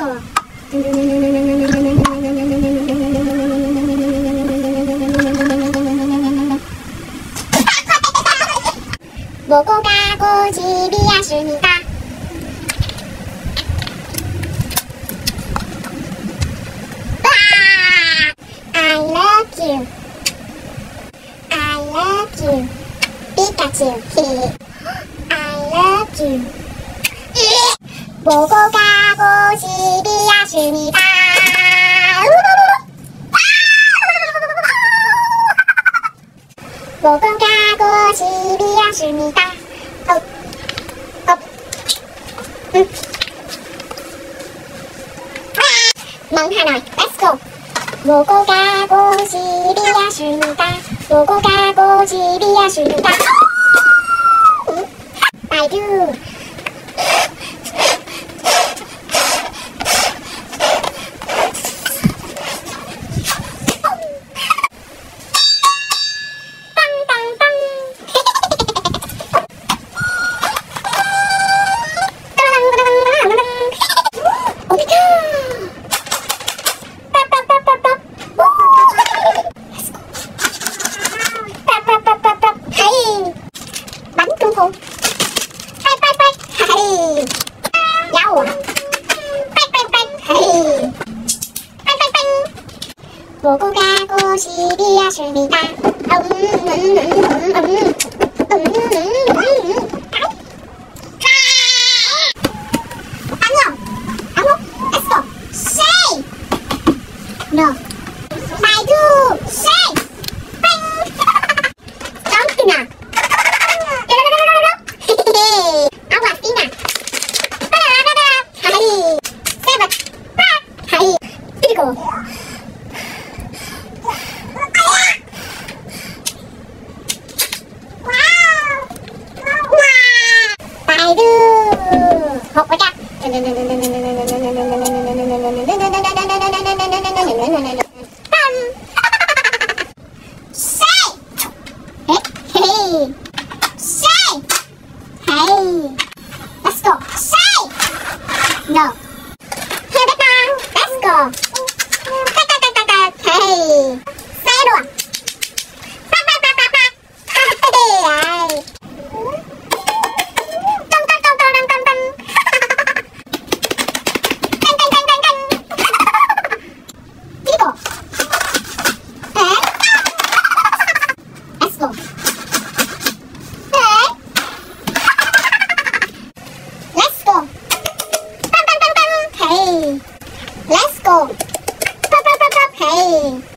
go. 보고 가고 집이 왔습니다. I love you. I love you. 피카츄. I love you. 보고 가고 집이 왔습니다. 보고 가고 집이 왔습니다. 멍 하나, let's go. 보고 가고 집이 왔습니다. 보고 가고 집이 왔습니다. I do. 보고 가고 집이 왔습니다. Let's go. Say. No. I do. Say. Don't. 아와피나. 세븐. 그리고. Học với cha. Say. Hey. Say. Hey. Let's go. Say. No. Let's go. Hey. Say luôn. Let's go. Hey.